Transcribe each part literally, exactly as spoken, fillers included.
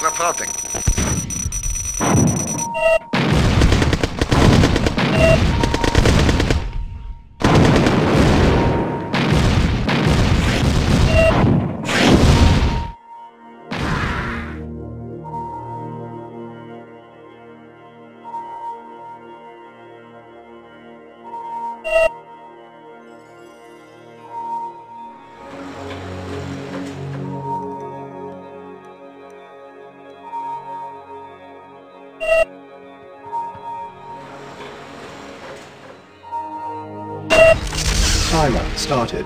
Reporting. Timer started.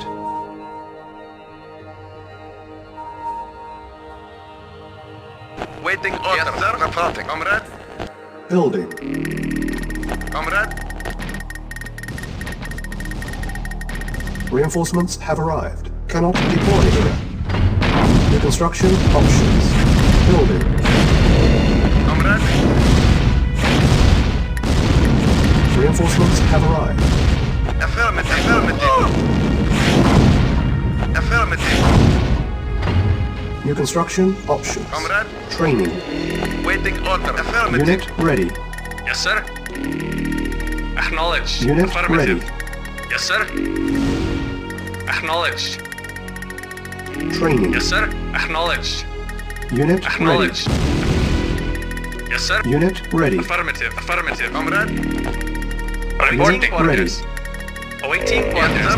Waiting order. Yes, sir. Reporting. Comrade. Building. Comrade. Reinforcements have arrived. Cannot deploy here. New construction options. Building. Comrade. Reinforcements have arrived. Affirmative. Affirmative. Affirmative. New construction options. Comrade. Training. Waiting order. Affirmative. Unit ready. Yes, sir. Acknowledged. Unit Affirmative. ready. Yes, sir. Acknowledged. Training. Yes, sir. Acknowledged. Unit Acknowledged. Yes, sir. ready. Unit ready. Affirmative. Affirmative. Comrade. Unit Reporting ready. orders. Awaiting orders.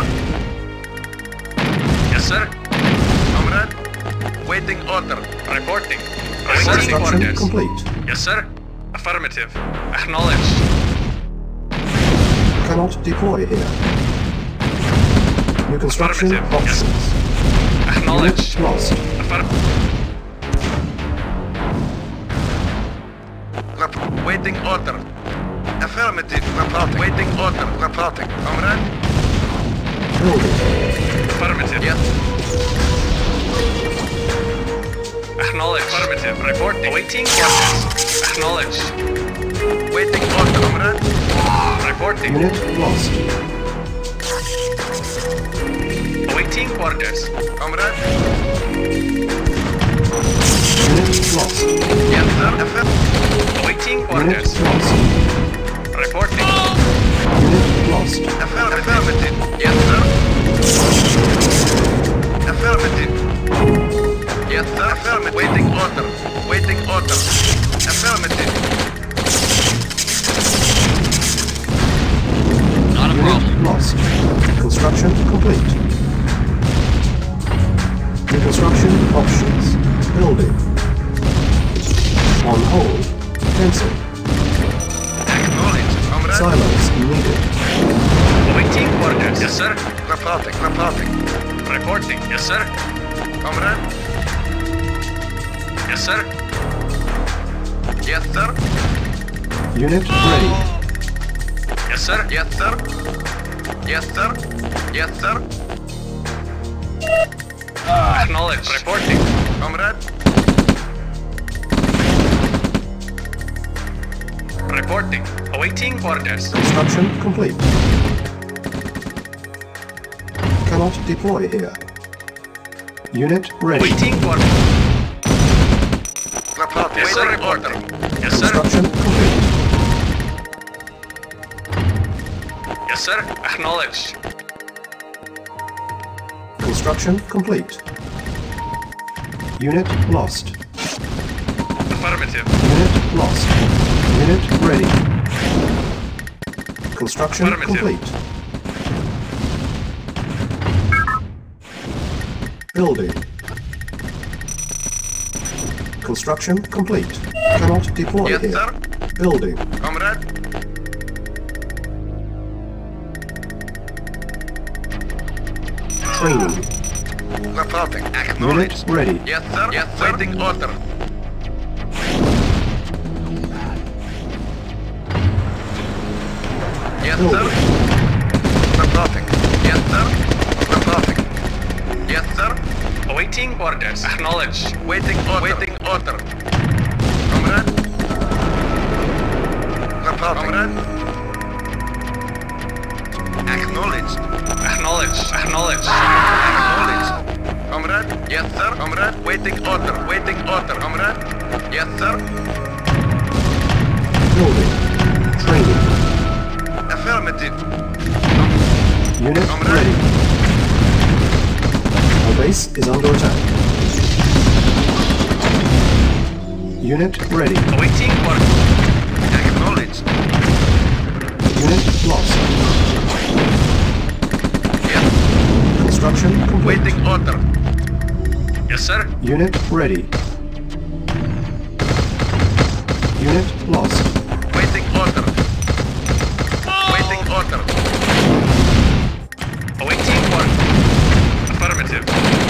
Yes, sir. Comrade. Waiting order. Reporting. Awaiting Construction orders. complete. Yes, sir. Affirmative. Acknowledged. Cannot deploy here. New construction Affirmative, yes. options. Acknowledged. Unit lost. Affirmative. Waiting order. Affirmative. Reporting. Waiting order. Reporting. Comrade. Building. Affirmative. Yes. Acknowledged. Affirmative. Reporting. Awaiting orders. Acknowledged. Waiting order, comrade. Reporting. Unit lost. Awaiting orders. Comrade. Unit lost. Yes, sir. Affirm. Awaiting Unit orders. lost. Reporting. Unit lost. Affirm. Affirmative. Yes, sir. Affirmative. Yes, sir. Affirmative. Waiting order. Waiting order. Affirmative. Not a Unit problem. lost. Construction complete. New construction options. Building. On hold. Cancel. Acknowledged, comrade. Silos needed. Awaiting orders. Yes, sir. Reporting. Reporting. Reporting. Yes, sir. Comrade. Yes, sir. Yes, sir. Unit ready. Yes, sir. Yes, sir. Yes, sir. Yes, sir. Acknowledged. Reporting. Comrade. Reporting. Awaiting orders. Construction complete. Cannot deploy here. Unit ready. Waiting order. Reporting. Yes, sir. Reporting. Yes, sir. Construction complete. Yes, sir. Acknowledged. Construction complete. Unit lost. Affirmative. Unit lost. Unit ready. Construction Affirmative. complete. Building. Construction complete. Cannot deploy Yes, here. sir. Building. Comrade. Training. Reporting. Unit Acknowledged. ready. Yes, sir. Yes, sir. Waiting order. Yes, sir. Building. Reporting. Yes, sir. Reporting. Yes, sir. Awaiting orders. Acknowledged. Waiting order. Waiting order. Comrade. Reporting. Comrade. Acknowledged. Acknowledged. Acknowledged. Acknowledged. Comrade. Yes, sir. Comrade. Waiting order. Waiting order. Comrade. Yes, sir. Building. Training. Affirmative. Unit Comrade. ready. Our base is under attack. Unit ready. Awaiting order. Acknowledged. Unit lost. Yes. Construction complete. Waiting order. Yes, sir. Unit ready. Unit lost. Waiting order. Waiting order. Awaiting order. Affirmative.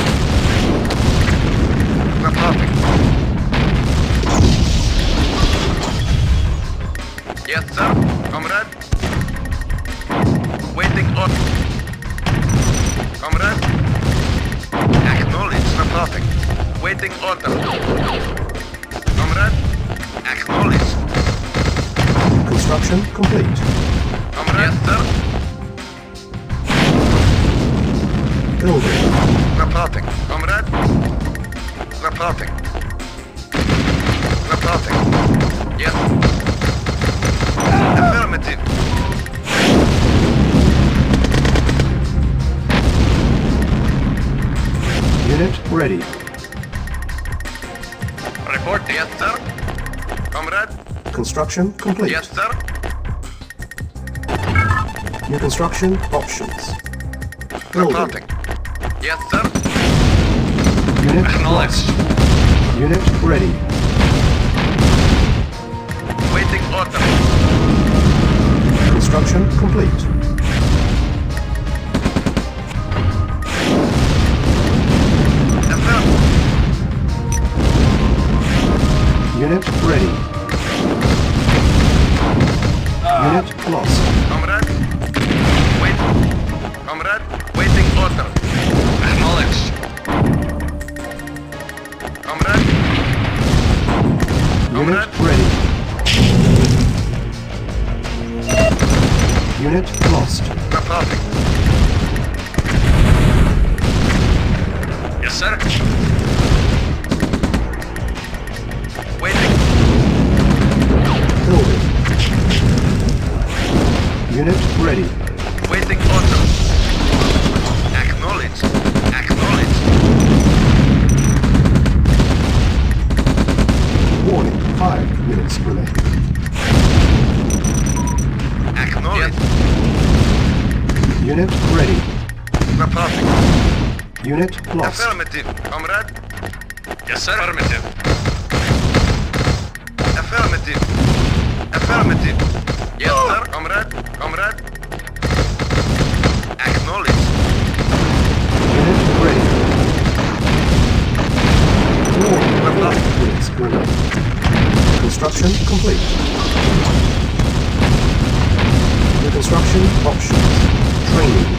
Reporting. Yes, sir. Comrade. Waiting order. Comrade. Acknowledge. Reporting. Waiting order. Comrade. Acknowledge. Construction complete. Comrade. Yes, sir. Building. Reporting. Comrade. Reporting. Reporting. Yes. Affirmative. Unit ready. Report. Yes, sir. Comrade. Construction complete. Yes, sir. New construction options. Building. Reporting. Yes, sir. Unit Acknowledged. lost. Unit ready. Waiting order. Construction complete. Affirmative. Unit ready. Unit lost. Comrade. Wait. Comrade. Waiting order. Acknowledged. Comrade. Unit Comrade. ready. Unit lost. Reporting. Yes, sir. Waiting. Building. Unit ready. Waiting order. Acknowledged. Acknowledged. Warning. Five minutes remain. Acknowledged. Unit ready. Reporting. Unit lost. Affirmative. Comrade. Yes, sir. Affirmative. Affirmative. Affirmative. Yes, sir. Comrade. Comrade. Acknowledged. Unit ready. Warning. Five minutes remain. Construction complete. New construction options. Training.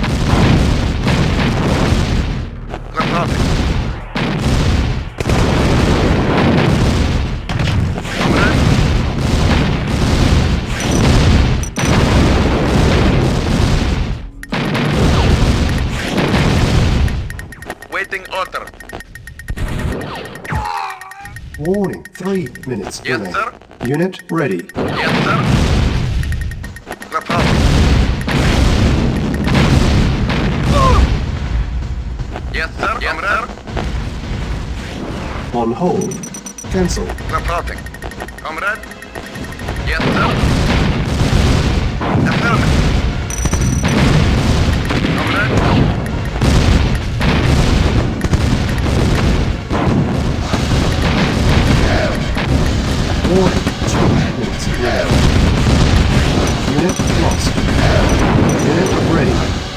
Reporting. Comrade. Waiting order. Warning. Three minutes Yes, remain. sir. Unit ready. Yes, sir. Reporting. Yes, sir. Yes, sir. On hold. Cancel. Reporting. Comrade. Yes, sir. Affirmative. Comrade. Warning. Two minutes remain. Unit lost. Unit ready.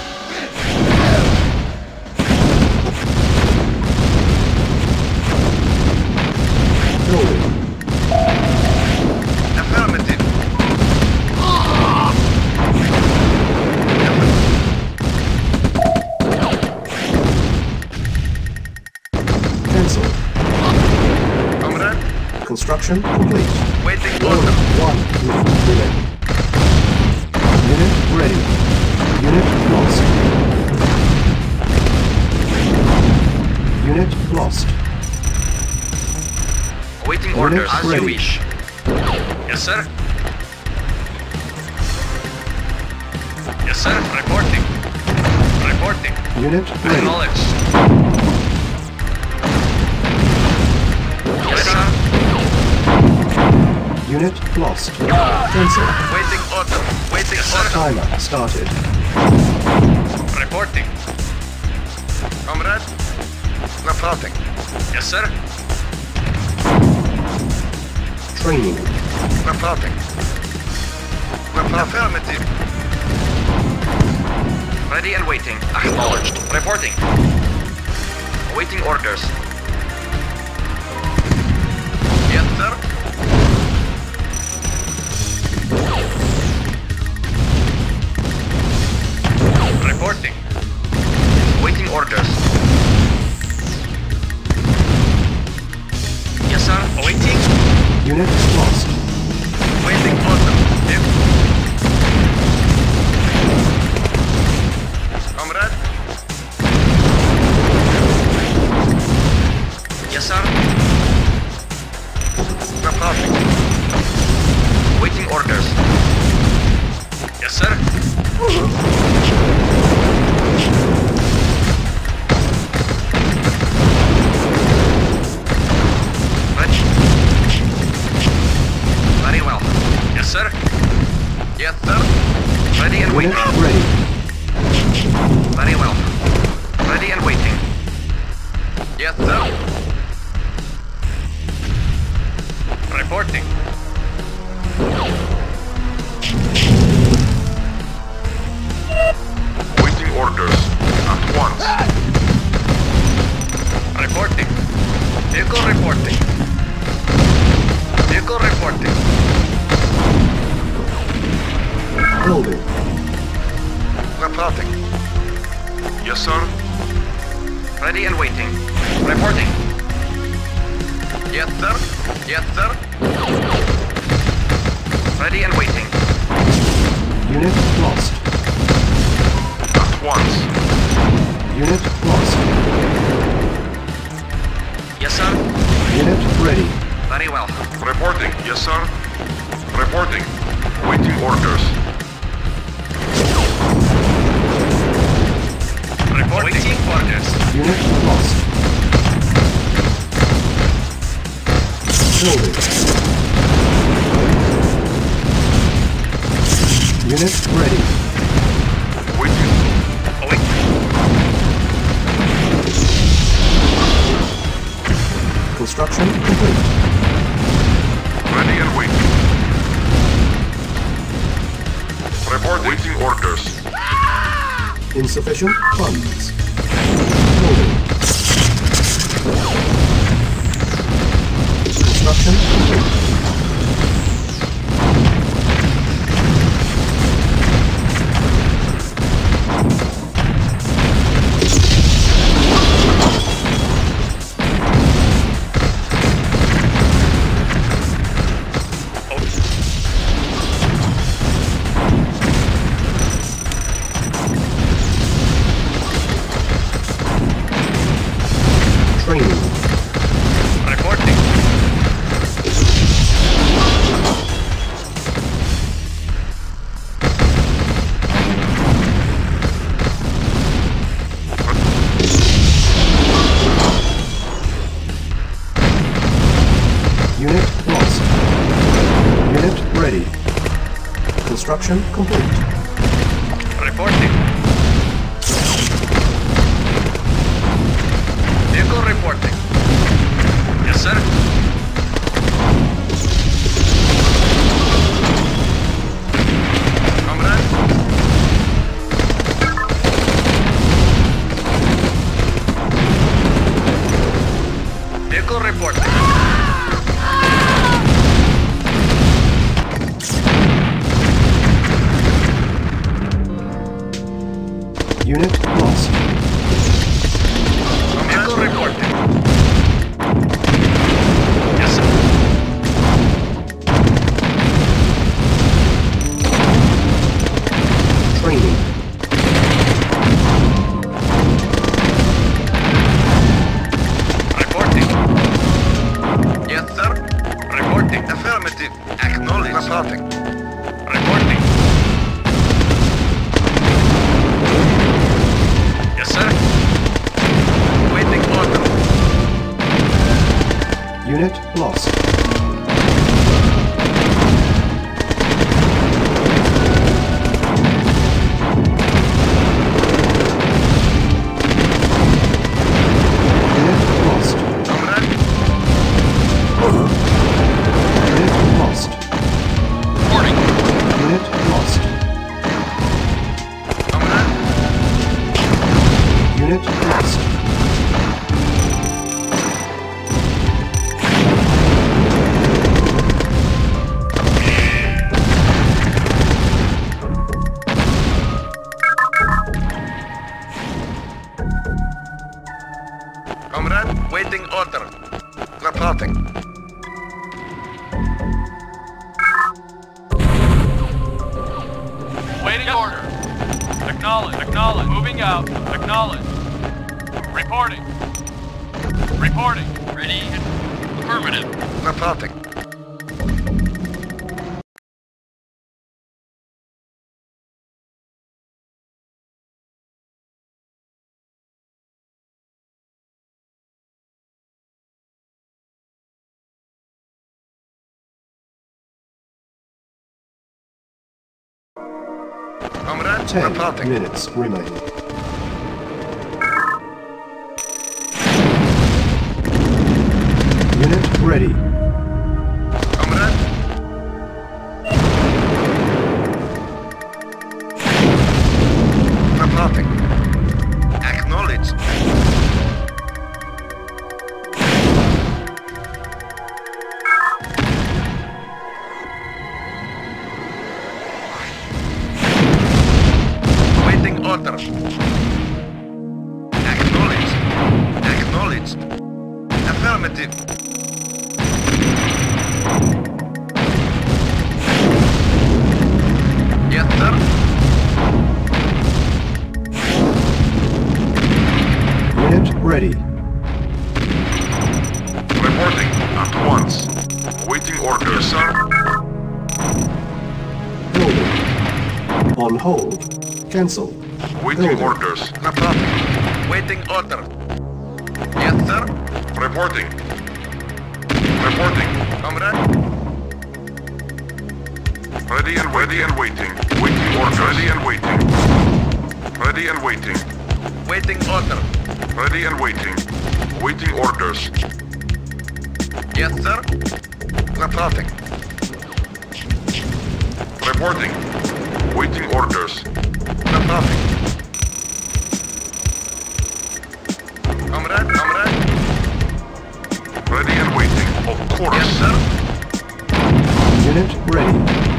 Building. Affirmative. Cancel. Comrade. Construction complete. Waiting Warning. order. One minute remain. Unit ready. Unit lost. Unit lost. Awaiting orders. Unit As you ready. wish. Yes, sir. Yes, sir. Reporting. Reporting. Unit ready. Acknowledged. Yes, sir. Unit lost. Cancel. Waiting order. Waiting Yes, sir. order. Timer started. Reporting. Comrade. Reporting. Yes, sir. Training. Reporting. Reporting. Affirmative. Ready and waiting. Acknowledged. Reporting. Awaiting orders. Yes, sir. Reporting. Waiting orders. Yes, sir. Awaiting. Unit lost. Waiting order. Yep. Comrade. Yes, sir. Reporting. Waiting orders. Yes, sir. Ready. Very well. Yes, sir. Yes, sir. Ready and Unit waiting. ready. Very well. Ready and waiting. Yes, sir. Reporting. Waiting orders. At once. Reporting. Vehicle reporting. Vehicle reporting. Building. Reporting. Yes, sir. Ready and waiting. Reporting. Yes, sir. Yes, sir. Ready and waiting. Unit lost. At once. Unit lost. Yes, sir. Unit ready. Very well. Reporting, yes sir. Reporting. Waiting orders. Reporting. Waiting orders. Unit lost. Building. Unit ready. Waiting. Await. Construction complete. Ready and waiting. Report waiting orders. Insufficient funds. Building. Construction complete. Training. Reporting. Unit lost. Unit ready. Construction complete. Reporting. Vehicle reporting. Yes, sir. Comrade. Vehicle reporting. Unit lost. Vehicle reporting. Yes, sir. Training. Reporting. Yes, sir. order. Reporting. Waiting order. Acknowledge. Acknowledge. Moving out. Acknowledge. Reporting. Reporting. Ready. Affirmative. Reporting. Comrade, Ten reporting. minutes remaining. Unit ready. Comrade. Reporting. Acknowledged. Waiting order. Acknowledged. Acknowledged. Affirmative. Yes, sir. Unit ready. Reporting at once. Waiting orders, sir. Building. On hold. Cancel. Waiting Building. orders. Reporting. Waiting order. Yes, sir. Reporting. Reporting. Comrade. Ready and ready and waiting. Waiting orders. Ready and waiting. Ready and waiting. Waiting order. Ready and waiting. Waiting orders. Yes, sir. Reporting. Reporting. Waiting orders. Reporting. Comrade, comrade. Ready and waiting. Of course. Yes, sir. Unit ready.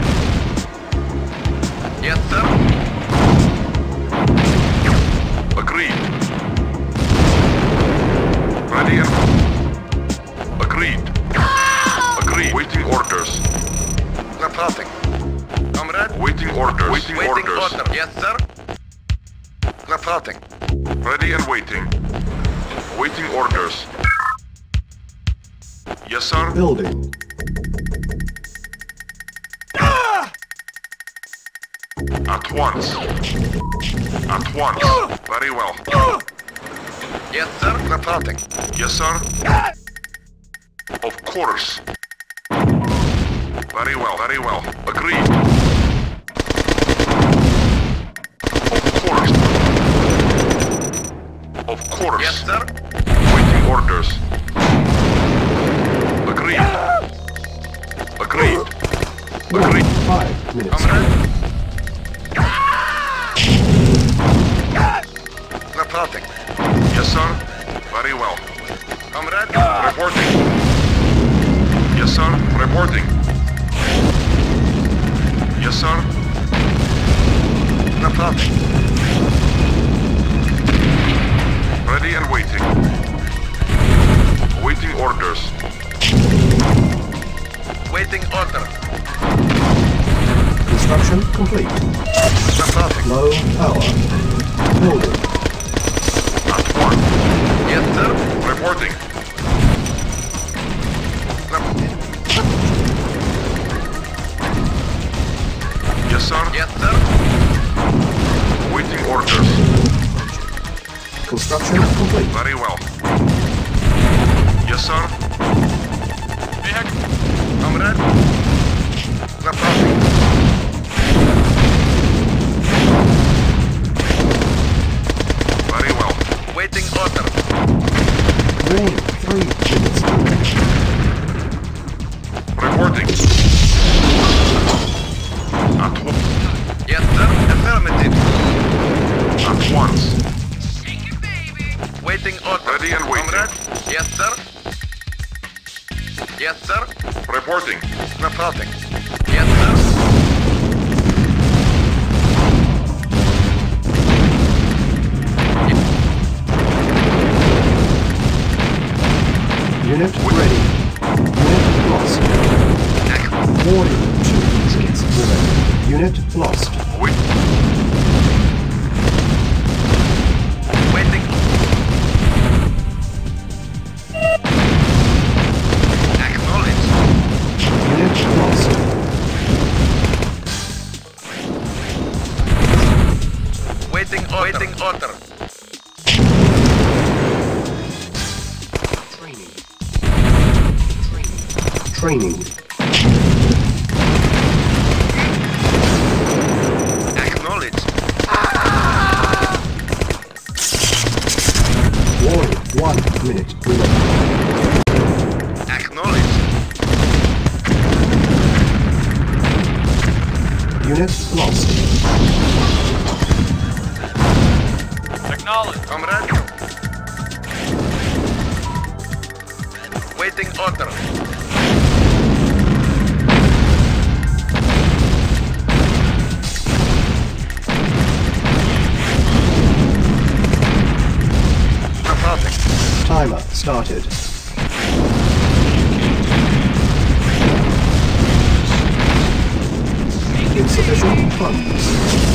Yes, sir. Agreed. Ready and... Agreed. Agreed. Waiting orders. Reporting. Comrade. Waiting orders. Waiting, Waiting orders. order. Yes, sir. Reporting. Ready and waiting. Waiting orders. Yes, sir. Building. At once. At once. Very well. Yes, sir. Reporting. Yes, sir. Of course. Very well, very well. Agreed. Of course. Of course. Yes, sir. Waiting orders. Agreed. Agreed. Agreed. Five minutes. Comrade. Reporting. Yes, sir. Very well. Comrade. Reporting. Yes, sir. Reporting. Yes, sir. Reporting. Ready and waiting. Waiting orders. Waiting order. Construction complete. Reporting. Low power. Building. At one. Yes, sir. Reporting. Rep- Yes, sir. Yes, sir. Waiting orders. Construction complete. Very well. Yes, sir. Vehicle. Comrade. Reporting. Very well. Waiting order. Rain. Three minutes remaining. Reporting. At one. Yes, sir. Affirmative. At once. Waiting order. Ready and waiting. Comrade. Yes, sir. Yes, sir. Reporting. Reporting. Yes, sir. Waiting order. Waiting order. Training. Training. Training. Acknowledged. Warning. One minute remaining. Acknowledged. Unit lost. Acknowledge. Comrade. Waiting order. Reporting. Timer started. Insufficient funds.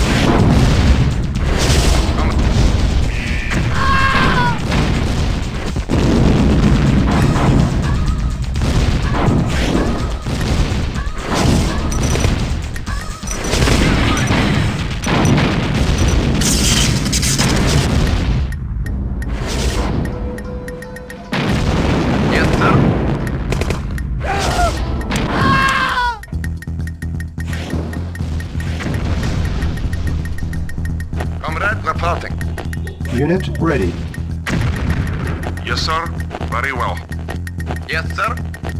Yes, sir. Comrade, reporting. Unit ready. Yes, sir. Very well. Yes, sir.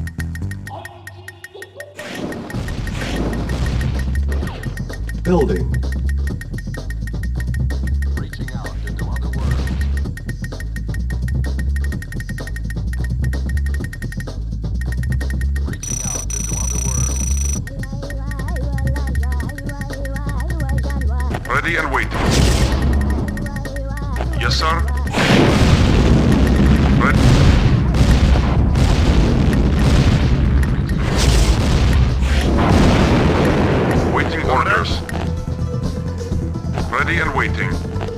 Building. Reaching out into other worlds. Reaching out into other worlds. Ready and waiting. Yes, sir. Ready. Waiting orders. Ready and waiting.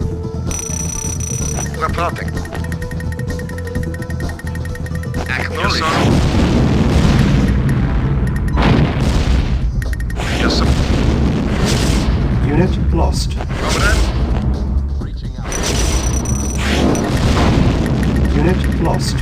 Reporting. Yes, Acknowledged. sir. Yes, sir. Unit lost. Comrade, Reaching out. Unit lost.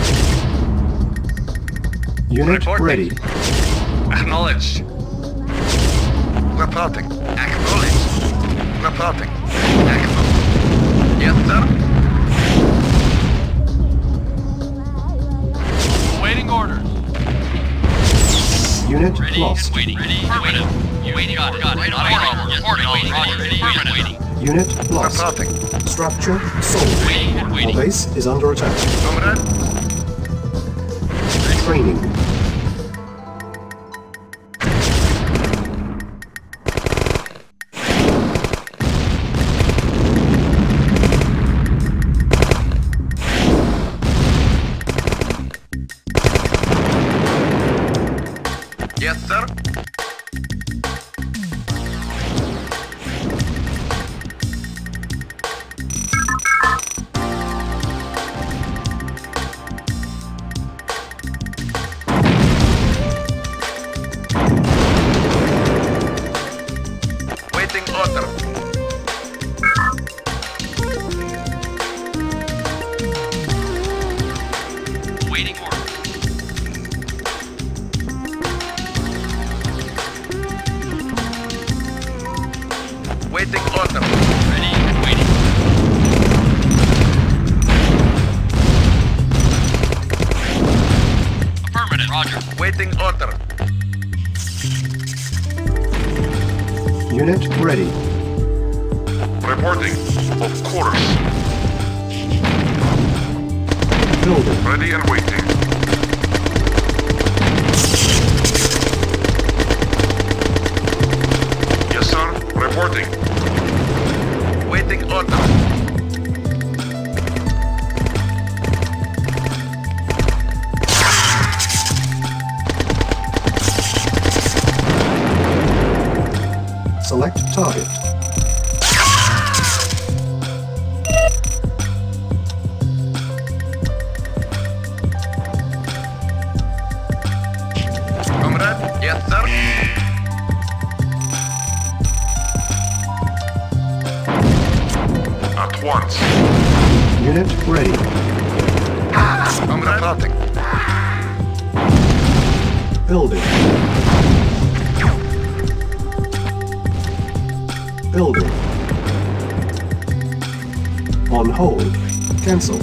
Unit Reporting. ready. acknowledged. Reporting. Acknowledged. Reporting. Acknowledged. Yes, sir. Awaiting orders. Unit Ready lost. and waiting. Ready and waiting. Waiting. Got it. Got it. Reporting. Waiting. Waiting. Ready and waiting. Unit lost. Reporting. Structure sold. Waiting and Our waiting. base is under attack. Comrade, Training. yes, sir. Waiting order. Waiting order. Waiting order. Ready and waiting. Affirmative. Roger. Waiting order. Unit ready. Reporting. Of course. Building. Ready and waiting. Yes, sir. Reporting. Waiting order. Select target. At once. Unit ready. Comrade. Reporting. Building. Building. On hold. Cancel.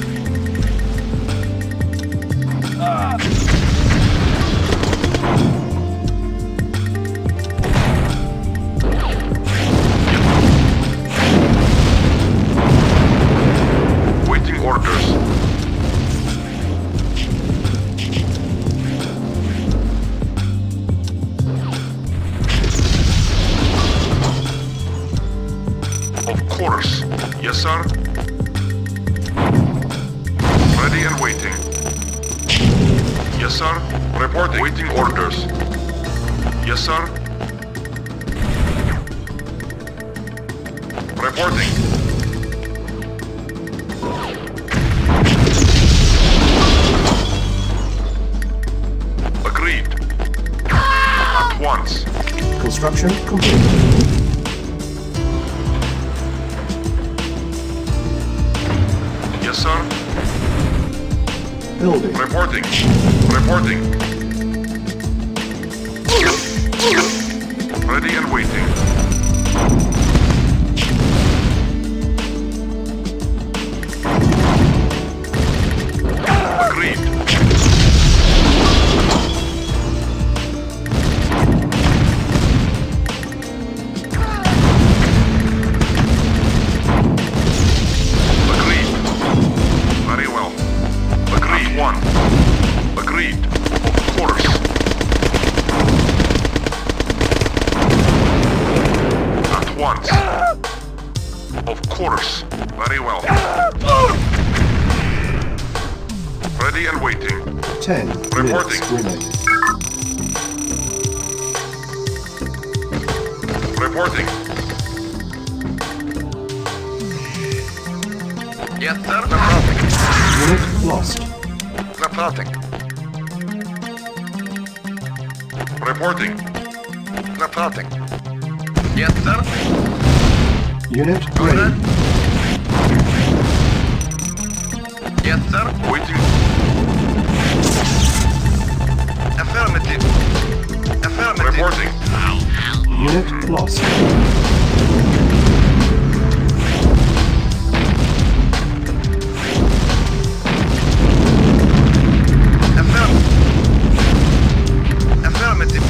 Waiting orders. Of course. Yes, sir. Ready and waiting. Yes, sir. Reporting. Waiting orders. Yes, sir. Reporting. Agreed. At once. Construction complete. Yes, sir. Building. Reporting. Reporting. Ready and waiting. Agreed. Agreed. Very well. Agreed. One. Agreed. Of course. At once. Of course. Very well. Ready and waiting. Ten Reporting. minutes remaining. Reporting. Yes, sir. Reporting. Unit lost. Reporting. Reporting. Reporting. Yes, sir. Unit Comrade. ready. Yes, sir. Waiting. Affirmative. Affirmative. Reporting. Unit lost. Affirmative. Affirmative.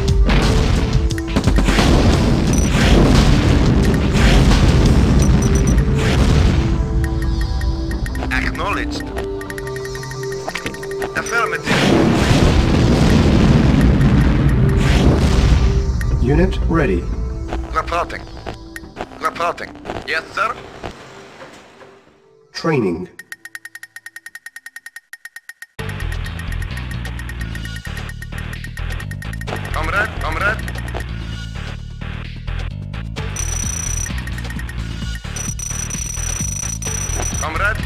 Acknowledged. Affirmative. Unit ready. Reporting. Reporting. Yes, sir. Training. Comrade, comrade. Comrade.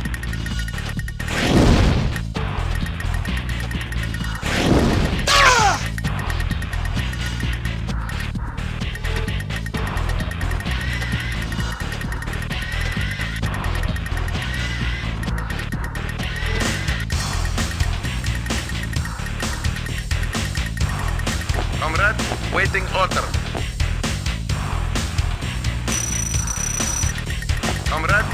Comrade, waiting order. Comrade.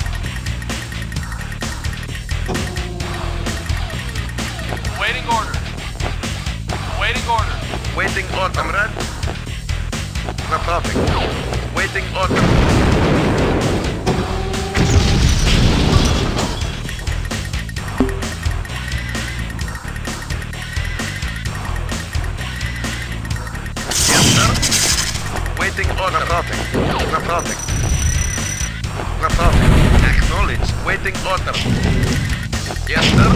Waiting order. Waiting order. Waiting order. Comrade. Reporting. Waiting order. Yes, sir. Waiting order. Reporting. Reporting. Reporting. Acknowledged. Waiting order. Yes, sir.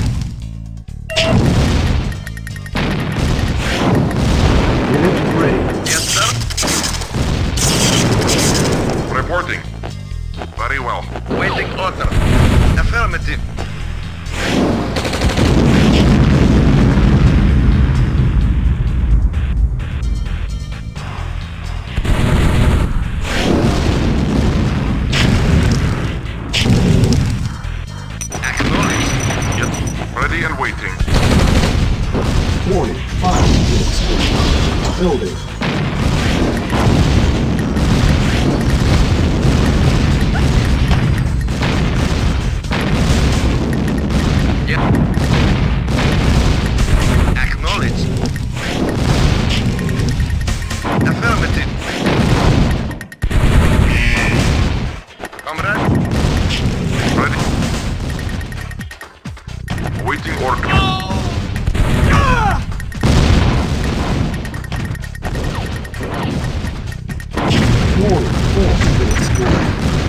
Unit ready. Yes, sir. Reporting. Very well. Waiting order. Affirmative. remain.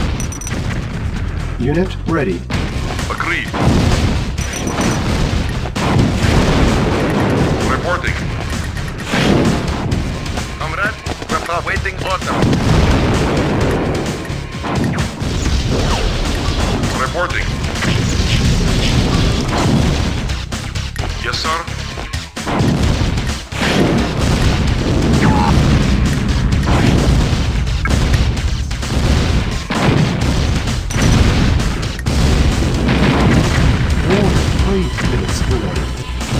Unit ready. Agreed. Reporting. Comrade, report. Waiting order. Reporting. Yes, sir. Warning, three minutes remaining.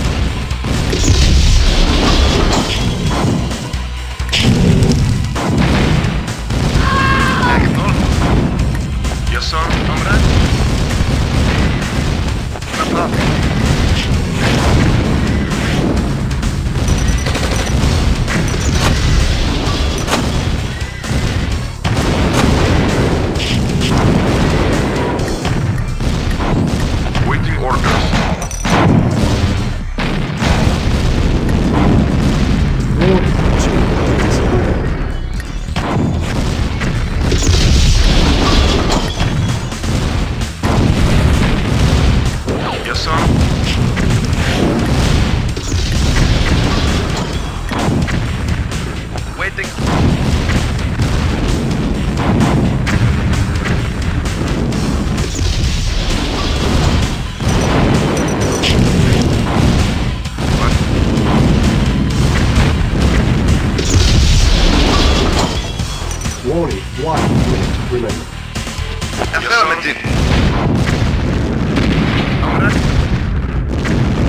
Acknowledged. Yes, sir. Comrade. Reporting. Waiting orders. Warning, two minutes remaining. Yes, sir. Waiting. Warning, one minute remaining. Affirmative. Comrade.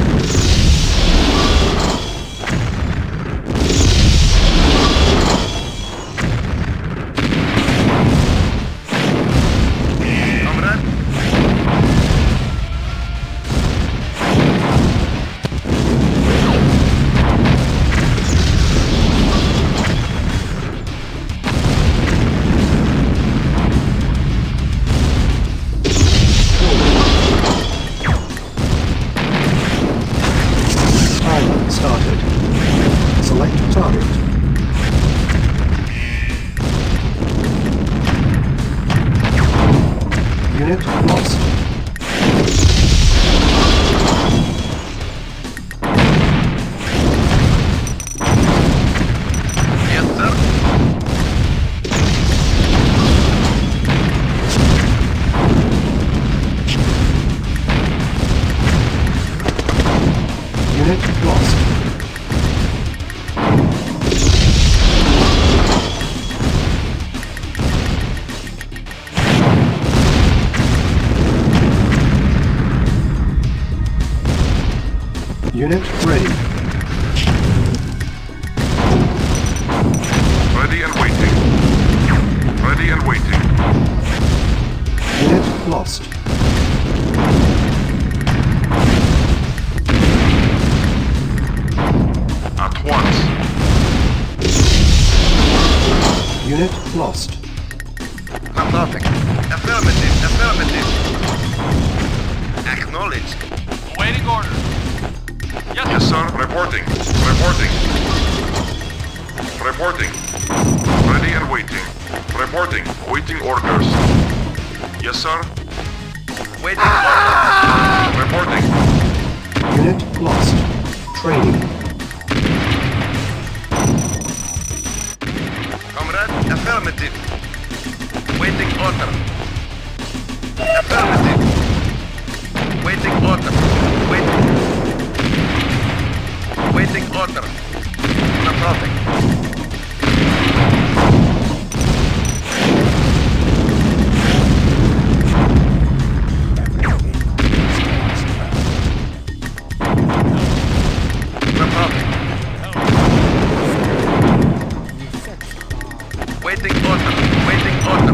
Comrade. Timer started. Select target. Unit lost. Yes, sir. Unit lost. Unit ready. Ready and waiting. Ready and waiting. Unit lost. At once. Unit lost. Reporting. Affirmative. Affirmative. Acknowledged. Awaiting order. Yes, Yes, sir. Reporting. Reporting. Reporting. Ready and waiting. Reporting. Waiting orders. Yes, sir. Waiting order. Reporting. Unit lost. Training. Comrade. Affirmative. Waiting order. Affirmative. Waiting order. Waiting. Waiting order. Reporting. Reporting. Waiting order. Waiting order.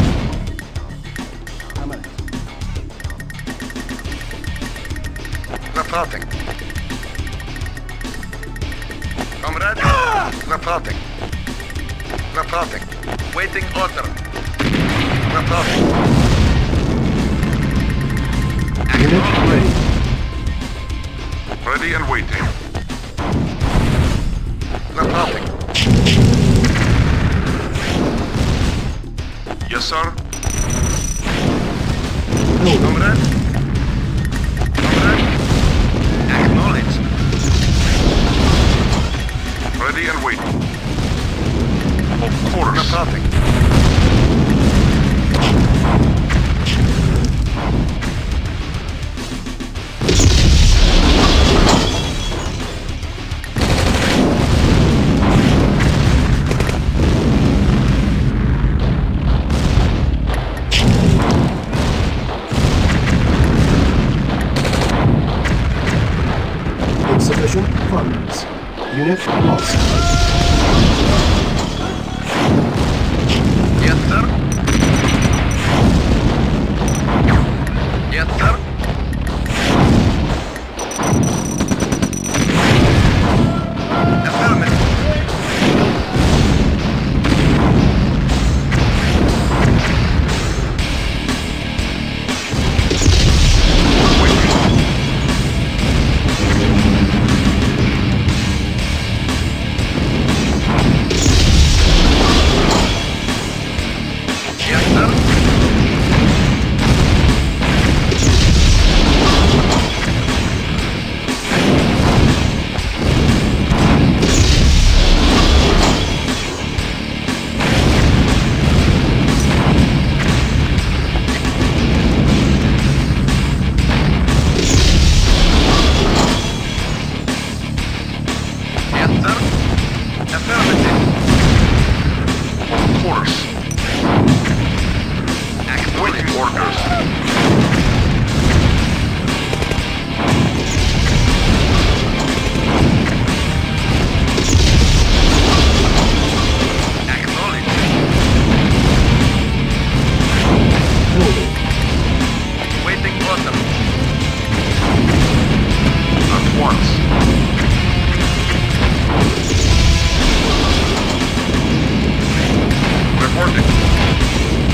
Reporting. Comrade. Reporting. Reporting. Waiting order. Reporting. Unit ready. Ready and waiting. Reporting. Yes, sir. Building. Comrade. Comrade. Acknowledged. Ready and waiting. Of course. Reporting. Insufficient funds. Unit lost. Yes, sir. Yes, sir. Affirmative. Yes, sir. Yes, sir. Affirmative. Of course. Acknowledged. Waiting orders. Acknowledged. Building. Waiting order. At once. Reporting.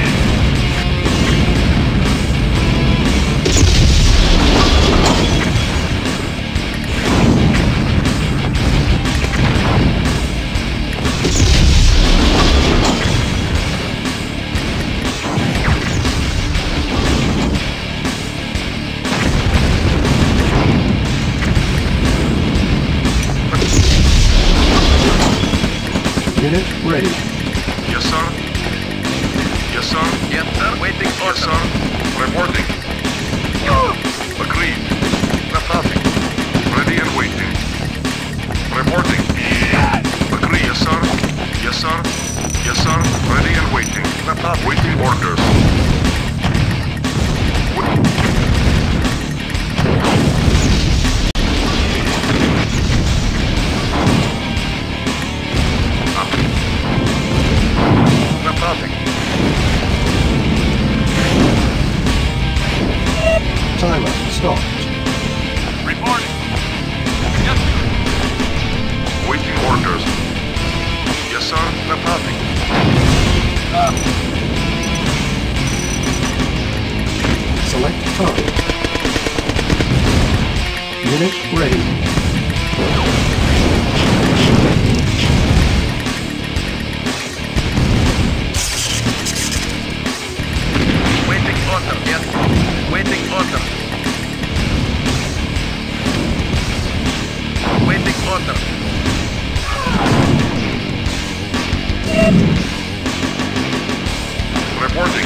Unit ready. Yes, sir. Yes, sir. Yes, sir. Waiting Yes, order. sir. Reporting. Agreed. Reporting. Ready and waiting. Reporting. Agree, yes, sir. Yes, sir. Yes, sir. Ready and waiting. Reporting. Waiting orders. Wait. Reporting. Timer stopped. Reporting. Yes, sir. Waiting orders. Yes, sir. Reporting. Select target. Unit ready. Waiting order. Yes. Waiting order. Waiting order. Reporting.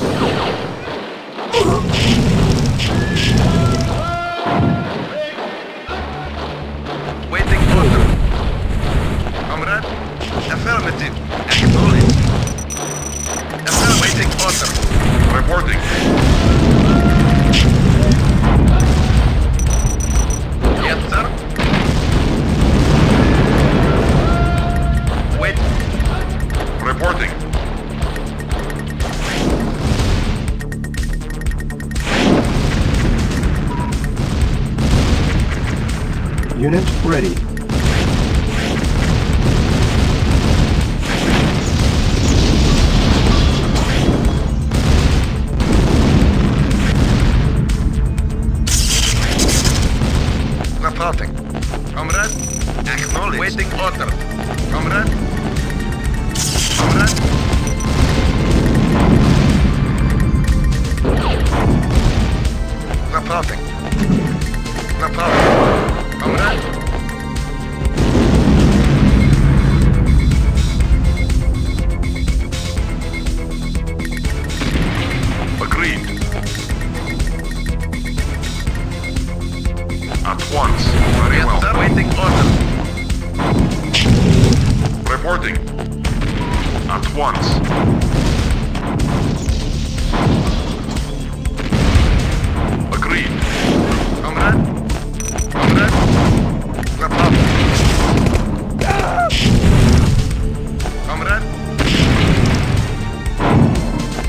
Waiting order. Comrade. Affirmative. Acknowledged. Affirmative. Waiting order. Reporting. Yes, sir. Wait. Reporting. Unit ready. Reporting. Comrade. Acknowledged. Waiting order. Comrade. Comrade.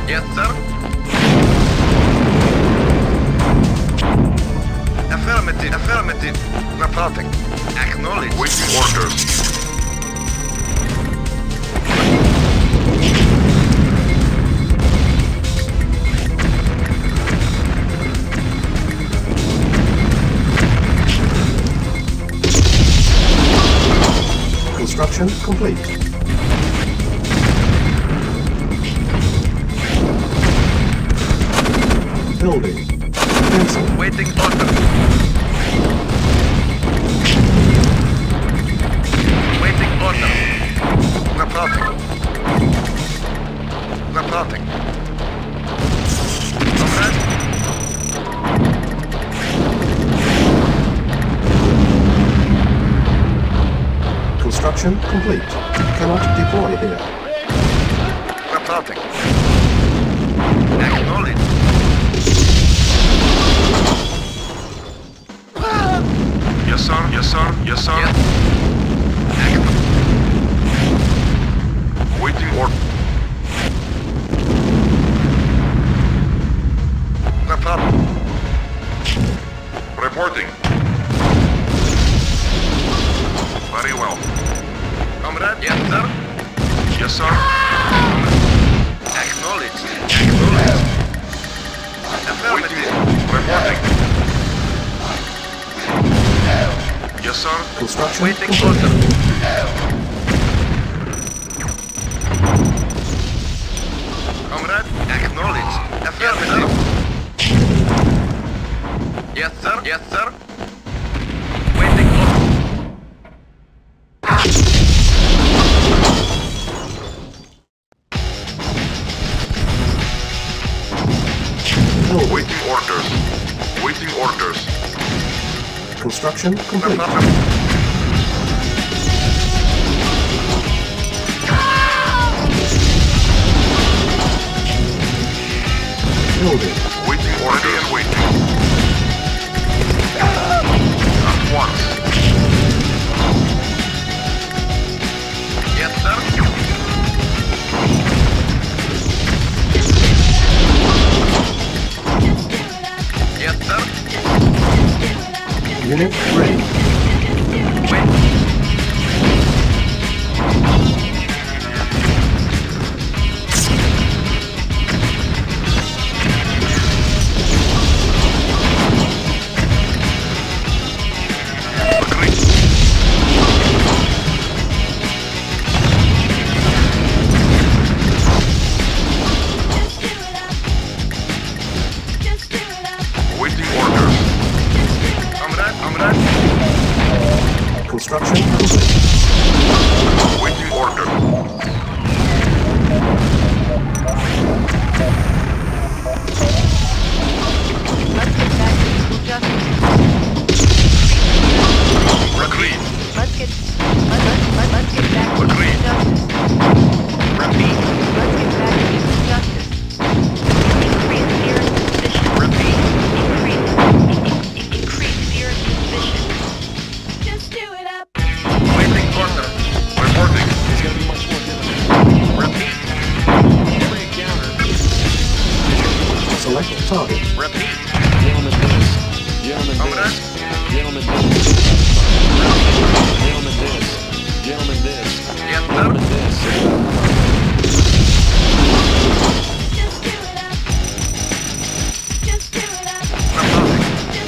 Yes, sir. Affirmative. Affirmative. Reporting. Acknowledge. Waiting orders. Construction complete. Building. Pencil. Waiting order. Waiting order. Reporting. Reporting. Comrade. Construction complete. Cannot deploy here. Reporting. Acknowledge. Yes, sir. Yes, sir. Yes, sir. Yes. Acknowledge. Waiting order. Reporting. Reporting. Very well. Comrade. Yes, sir. Yes, sir. Acknowledge. Acknowledge. Waiting. Affirmative. Reporting. Yes, sir. Construction Waiting complete. order. Comrade, acknowledge. Affirmative. Yes, sir. Yes, sir. Waiting order. Building. Waiting orders. Waiting orders. Construction complete. Building. Waiting orders. And waiting. At once. Yes, sir. Yes, sir. Unit ready. Wait. Waiting orders. Comrade, comrade. Construction complete. Waiting order. Let's get back to peaceful justice. Agreed. Let's get let, let, let, let's get back to peaceful Agreed. justice. Repeat. Let's get back to peaceful justice. Increase fear and suspicion. Repeat. Increase in, increase fear and suspicion. Just do it up. Waiting order. Reporting. Repeat. Every encounter. Select target. Repeat. Gentlemen, this. Gentlemen, Comrade. this. Gentlemen, this. Gentlemen, this. Gentlemen, this. Yes, Gentlemen, sir. this. Just do it up. Just do it up. Reporting.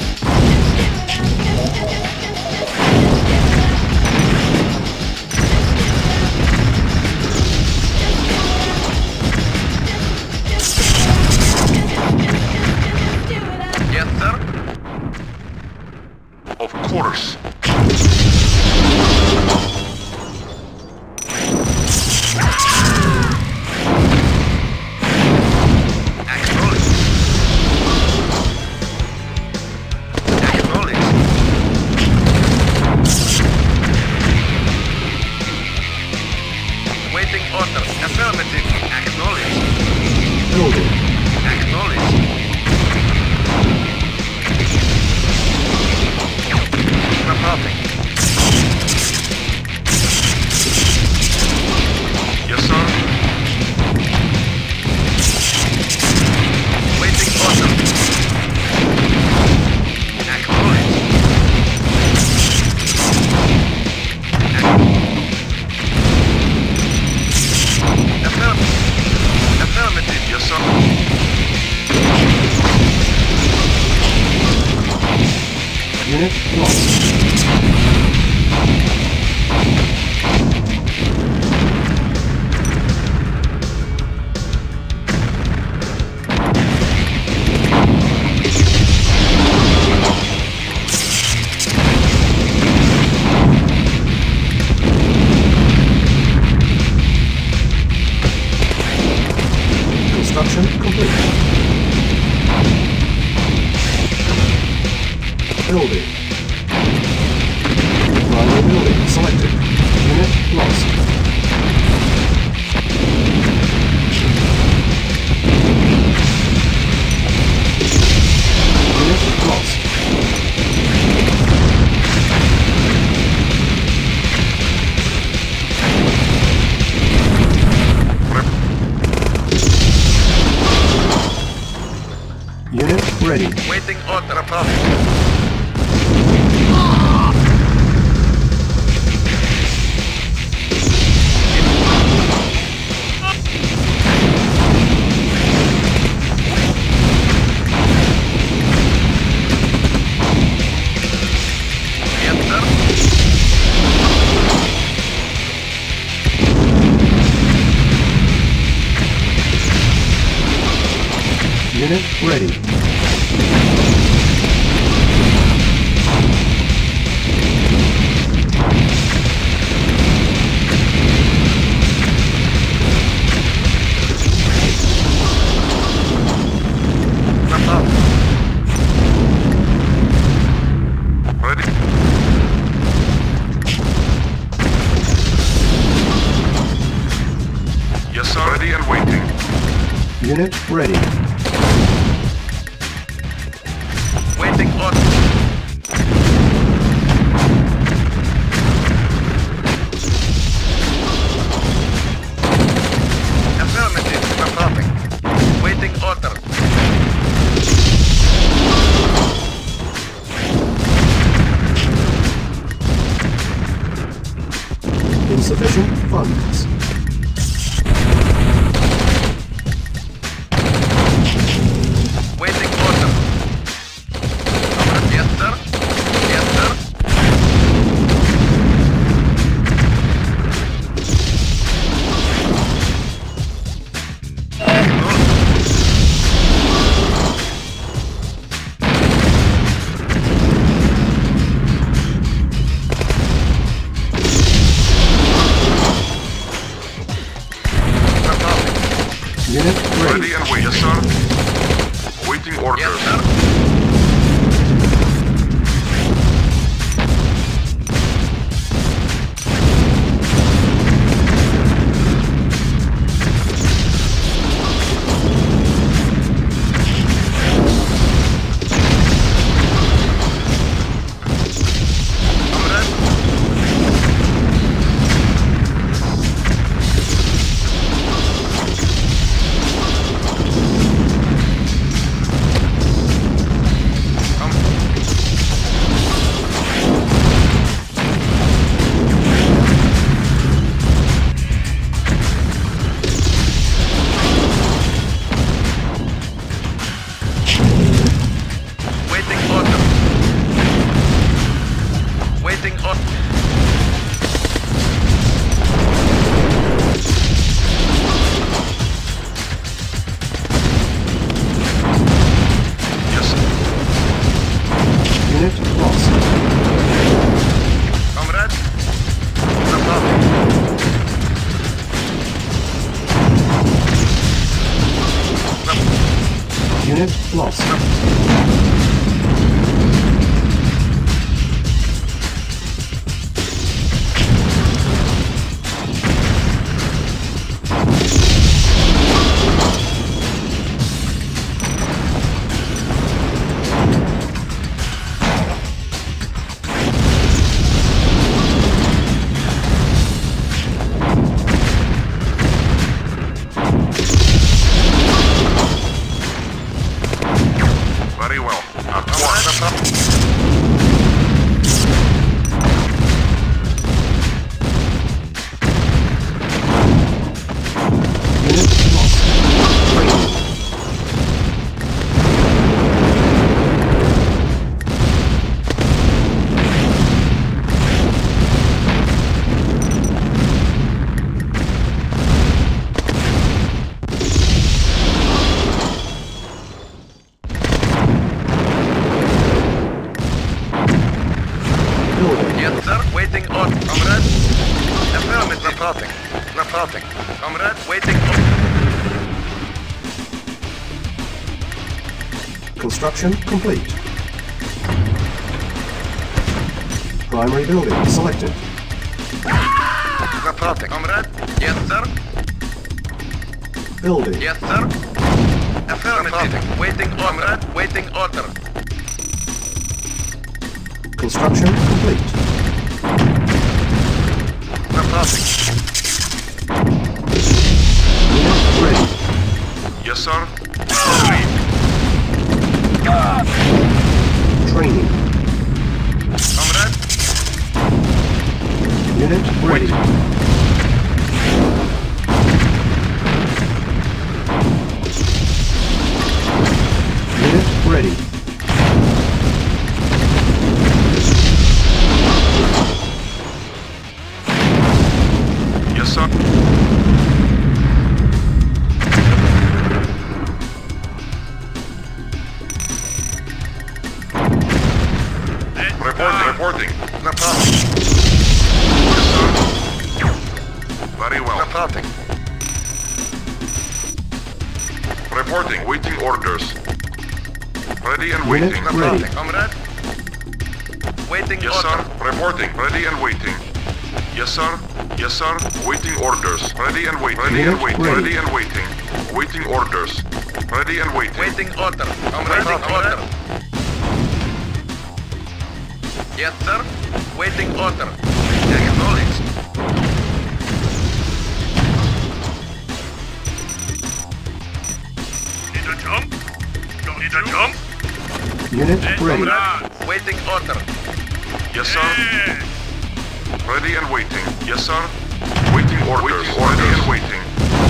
Yes, sir. Of course. Acknowledge. Acknowledge. Waiting order. Affirmative. Acknowledge. Building. Acknowledge. Reporting. Yes, sir. Construction complete. Building. Primary building selected. Unit lost. Unit lost. Unit ready. Waiting order Republic. Yes, sir. Unit ready. Republic. Ready? Yes, sir. Ready and waiting. Unit ready. Waiting order. Affirmative Republic. Waiting order. Insufficient funds. Waiting order. Yes, sir. Yes, sir. Republic. Unit ready. Ready and wait. Yes, sir. Waiting orders. Yes, sir. Comrade. Waiting order. Waiting order. Yes, sir. Unit lost. Comrade. Republic. Unit lost. Very well. At Comrade. once. Republic. Unit lost. Training. Building. Yes, sir. Waiting order. Comrade. Affirmative. Reporting. Reporting. Comrade, waiting order. Construction complete. Primary building selected. Reporting. Comrade? Yes, sir. Building. Yes, sir. Affirmative. Waiting order. Waiting order. Construction complete. Reporting. Unit ready. Yes, sir. Training. Comrade? Unit ready. Unit ready. Yes, sir. Reporting. Reporting. Reporting. Yes, sir. Very well. Reporting. Reporting. Waiting orders. Ready and Unit waiting. ready. Reporting. Comrade? Waiting Yes, order. sir. Reporting. Ready and waiting. Yes, sir. Yes, sir. Waiting orders. Ready and waiting. Ready and Unit waiting. ready. Ready and waiting. Waiting orders. Ready and waiting. Waiting order. Comrade? Waiting order. Yes, sir. Waiting order. Acknowledged. Need a jump? Don't need a jump? Unit ready. Waiting order. Yes, sir. Ready and waiting. Yes, sir. Waiting orders. Waiting orders. Ready and waiting.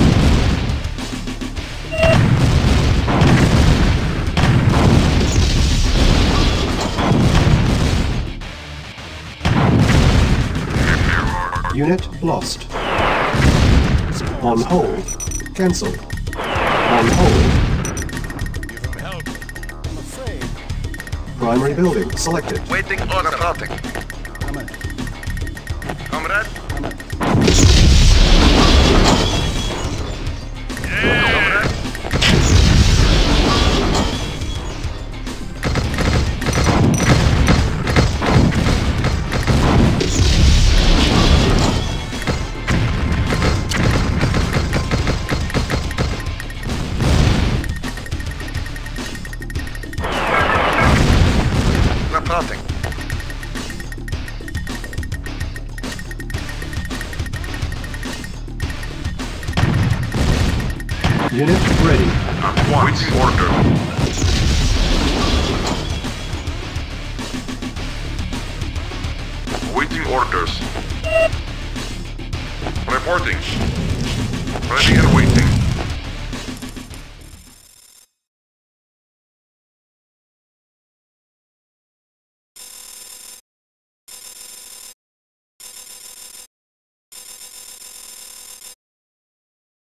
Unit lost. On hold. Cancel. On hold. Primary building selected. Waiting order. Reporting. Comrade? Comrade? Reporting. Unit ready. At once. Waiting order. Waiting orders. Reporting. Ready and waiting.